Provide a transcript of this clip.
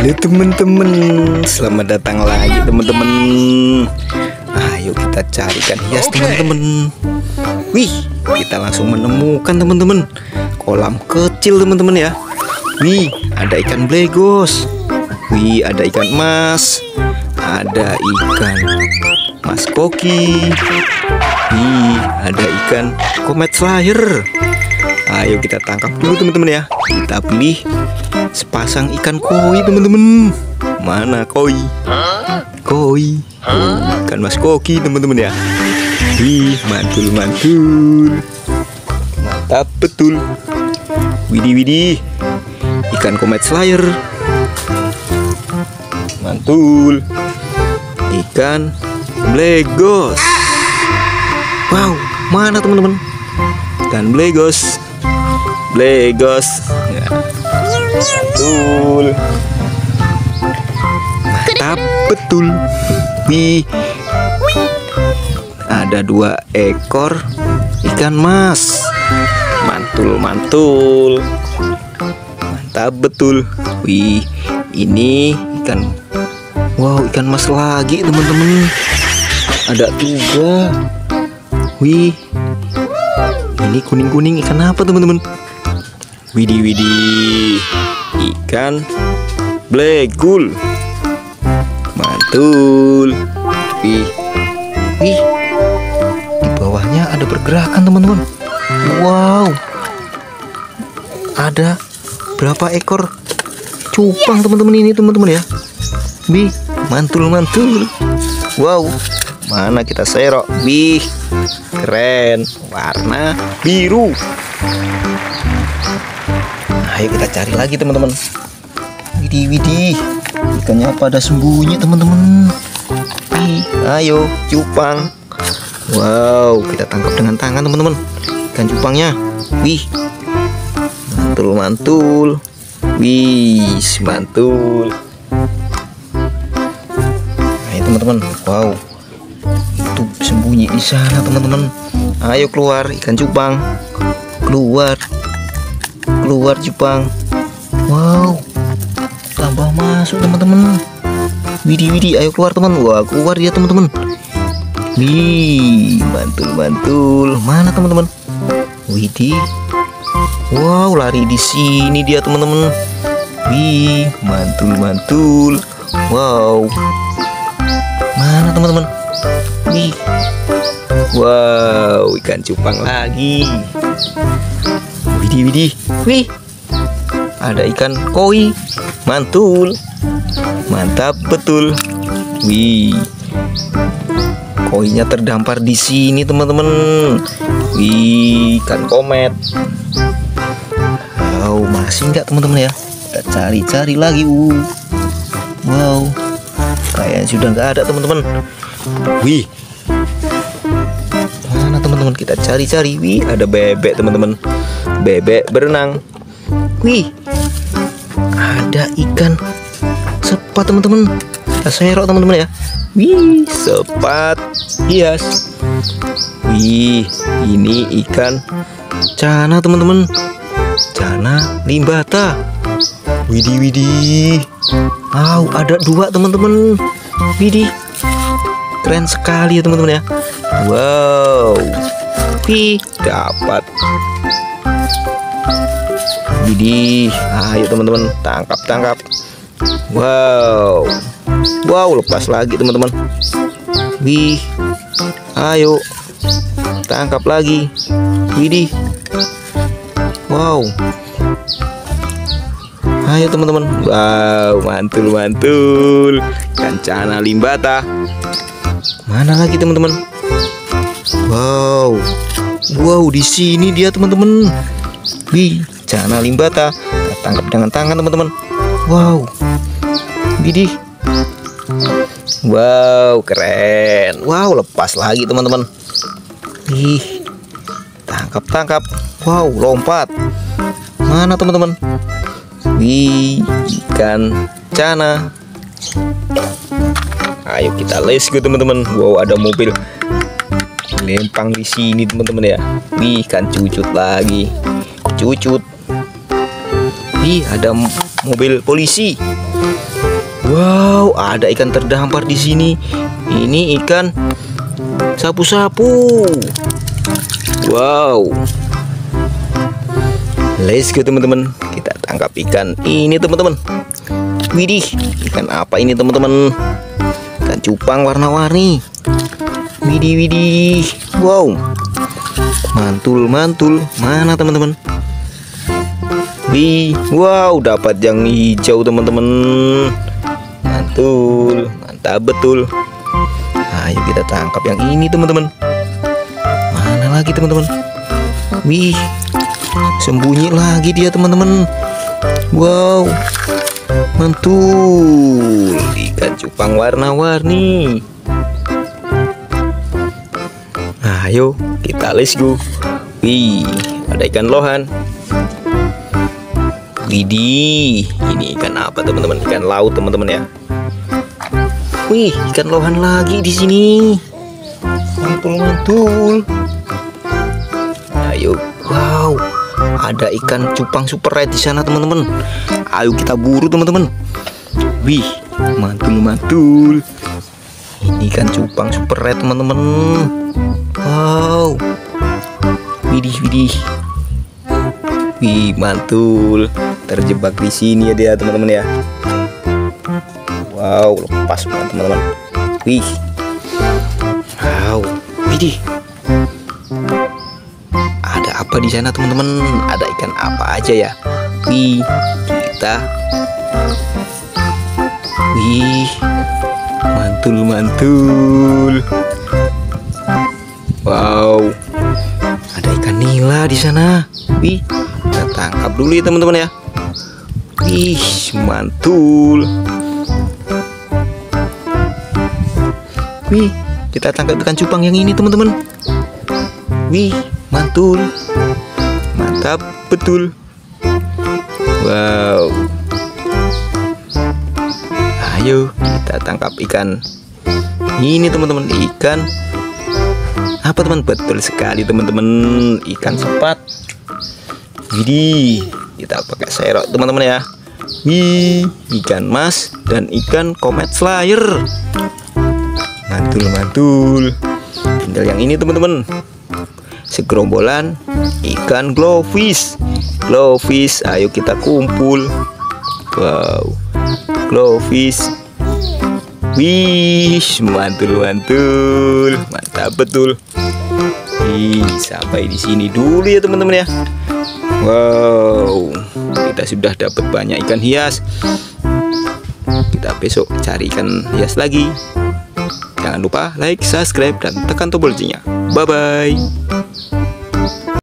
Halo teman-teman, selamat datang lagi teman-teman. Ayo kita carikan hias teman-teman. Wih, kita langsung menemukan teman-teman kolam kecil teman-teman ya. Wih, ada ikan blegos. Wih, ada ikan mas. Ada ikan mas koki. Wih, ada ikan komet slayer. Ayo kita tangkap dulu teman-teman ya. Kita pilih sepasang ikan koi teman-teman. Mana koi? Koi. Oh, ikan mas koki teman-teman ya. Wih, mantul-mantul. Mantap betul. Widih. Ikan komet slayer. Mantul. Ikan blegos. Wow, mana teman-teman? Ikan blegos. Ya. Betul. Mantap betul. Wih, ada 2 ekor ikan mas. Mantul. Mantap betul. Wih, ini ikan. Wow, ikan mas lagi teman-teman. Ada 3. Wih, ini kuning-kuning ikan apa teman-teman? Widih, ikan blegul. Mantul. Wih, di bawahnya ada pergerakan teman-teman. Wow, ada berapa ekor cupang teman-teman ini teman-teman ya. Wih, mantul. Wow, mana kita serok. Wih, keren, warna biru. Ayo kita cari lagi teman-teman. Widih, ikannya pada sembunyi teman-teman. Ayo cupang. Wow, kita tangkap dengan tangan teman-teman. Ikan cupangnya. Wih, mantul. Wih, mantul. Ayo teman-teman. Wow, itu sembunyi di sana teman-teman. Ayo keluar ikan cupang. Keluar cupang. Wow, tambah masuk teman-teman. Widih, ayo keluar teman. Wah, keluar dia teman-teman. Wih, mantul. Mana teman-teman? Widih. Wow, lari di sini dia teman-teman. Wih, mantul. Wow. Mana teman-teman? Wih. Wow, ikan cupang lagi. Widih. Wih, ada ikan koi. Mantul. Mantap betul. Wih, koinya terdampar di sini teman-teman. Wih, ikan komet. Wow, masih enggak teman-teman ya? Kita cari lagi. Wow, kayaknya sudah enggak ada teman-teman. Wih, mana teman-teman? Kita cari. Wih, ada bebek teman-teman. Bebek berenang. Wih, ada ikan sepat teman-teman. Kita serok teman-teman ya. Wih, sepat hias. Wih, ini ikan cana teman-teman. Cana limbata. Widih. Wow, ada 2 teman-teman. Widih, keren sekali ya teman-teman ya. Wow. Wih, dapat. Widih, ayo teman-teman, tangkap. Wow, lepas lagi teman-teman. Wih, ayo tangkap lagi. Widih, wow. Ayo teman-teman. Wow, mantul. Kancana limbata. Mana lagi teman-teman? Wow, di sini dia teman-teman. Wih, cana limbata. Kita tangkap dengan tangan teman-teman. Wow, widih. Wow, keren. Wow, lepas lagi teman-teman. Wih, tangkap. Wow, lompat. Mana teman-teman? Wih, ikan cana. Ayo kita let's go teman-teman. Wow, ada mobil lempang di sini teman-teman ya. Wih, ikan cucut lagi. Wih, ada mobil polisi. Wow, ada ikan terdampar di sini. Ini ikan sapu-sapu. Wow. Let's go teman-teman. Kita tangkap ikan ini teman-teman. Widih, ikan apa ini teman-teman? Ikan cupang warna-warni. Widih, widih. Wow. Mantul, mantul. Mana teman-teman? Wih, wow, dapat yang hijau teman-teman. Mantul, mantap betul. Ayo kita tangkap yang ini teman-teman. Mana lagi teman-teman? Wih, sembunyi lagi dia teman-teman. Wow, mantul. Ikan cupang warna-warni. Ayo kita let's go. Wih, ada ikan lohan. Widih, ini ikan apa teman-teman? Ikan laut teman-teman ya. Wih, ikan lohan lagi di sini. Mantul-mantul. Ayo, wow, ada ikan cupang super red di sana teman-teman. Ayo kita buru teman-teman. Wih, mantul-mantul. Ini ikan cupang super red teman-teman. Wow, widih, widih. Wih, mantul. Terjebak di sini ya dia teman-teman ya. Wow, lepas banget teman-teman. Wih, wow, widih. Ada apa di sana teman-teman? Ada ikan apa aja ya? Wih, wih, mantul-mantul. Wow, ada ikan nila di sana. Wih, kita tangkap dulu ya teman-teman ya. Wih, mantul. Wih, kita tangkap ikan cupang yang ini teman-teman. Wih, mantul. Mantap betul. Wow. Ayo kita tangkap ikan ini teman-teman. Ikan apa teman? Betul sekali teman-teman. Ikan sepat. Widih, kita pakai serok teman-teman ya. Wih, ikan mas dan ikan comet slayer. Mantul-mantul. Tinggal yang ini teman-teman. Segerombolan ikan glowfish. Glowfish, ayo kita kumpul. Wow, glowfish. Wih, mantul-mantul. Mantap betul. Wih, sampai di sini dulu ya teman-teman ya. Wow, kita sudah dapat banyak ikan hias. Kita besok cari ikan hias lagi. Jangan lupa like, subscribe, dan tekan tombol loncengnya. Bye-bye.